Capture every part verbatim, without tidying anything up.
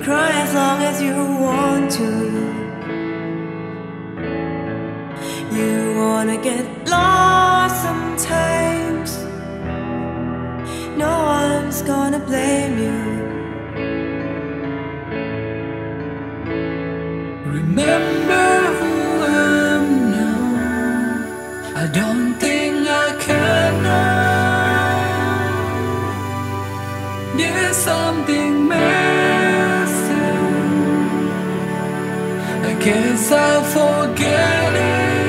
cry as long as you want to. You wanna get lost sometimes. No one's gonna blame you. Remember who I'm now. I don't think I can now. There's something missing. I guess I'll forget it.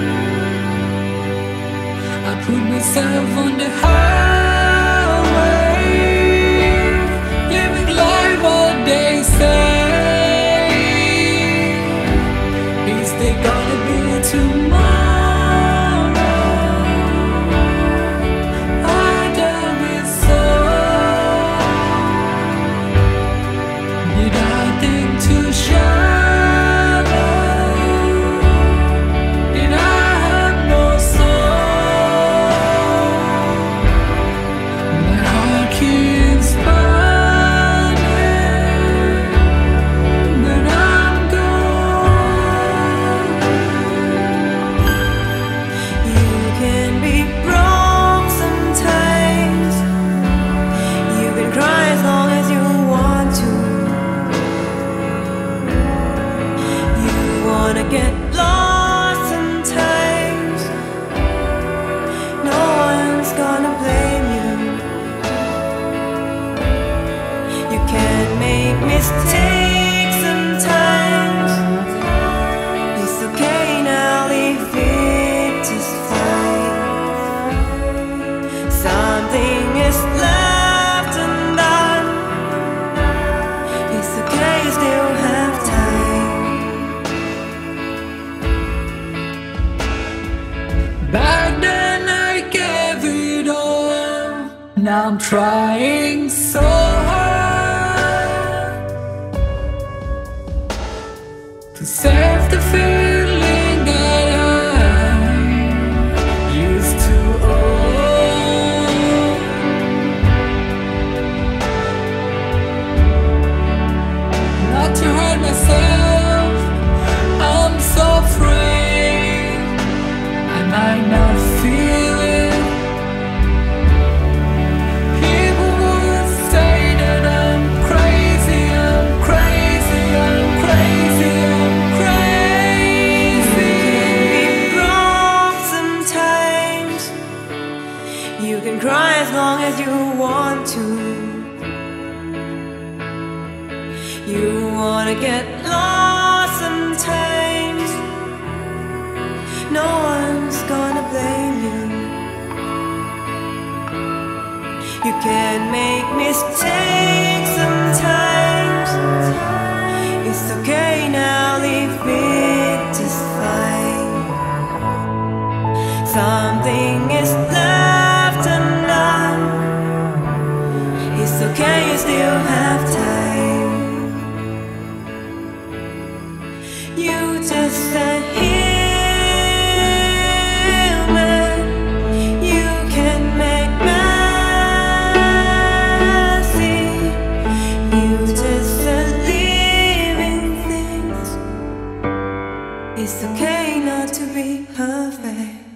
I put myself on the highway, living life what they say. Is there gonna be tomorrow? I don't think so. Did I think too shallow? Did I have no soul? My heart keeps burning, but I'm gone. You can be broke sometimes. You can cry as long as you want to. You wanna get lost sometimes. No one's gonna blame you. You can make mistakes sometimes. It's okay now, leave it just fine. Something is left undone. It's okay, you still have time. Back then I gave it all. Now I'm trying so hard to save the feeling that I used to own. Not to hurt myself, I'm so afraid I might not feel it. People would say that I'm crazy, I'm crazy, I'm crazy, I'm crazy. Be broke sometimes. You can cry as long as you want to. You wanna get lost sometimes. No one's gonna blame you. You can make mistakes sometimes. It's okay now, leave it just fine. Something is left undone. It's okay, you still have time. You just a human. You can make messy. You just a living thing. It's okay not to be perfect.